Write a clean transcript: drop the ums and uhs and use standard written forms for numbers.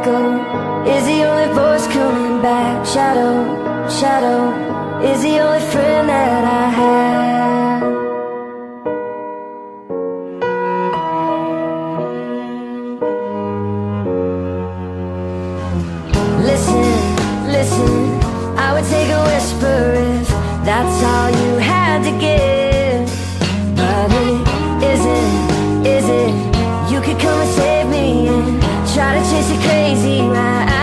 echo is the only voice coming back. Shadow, shadow is the only friend that I have. Listen, listen, I would take a whisper if that's all you had to give. But it isn't, is it? You could come and save me and try to chase it crazy right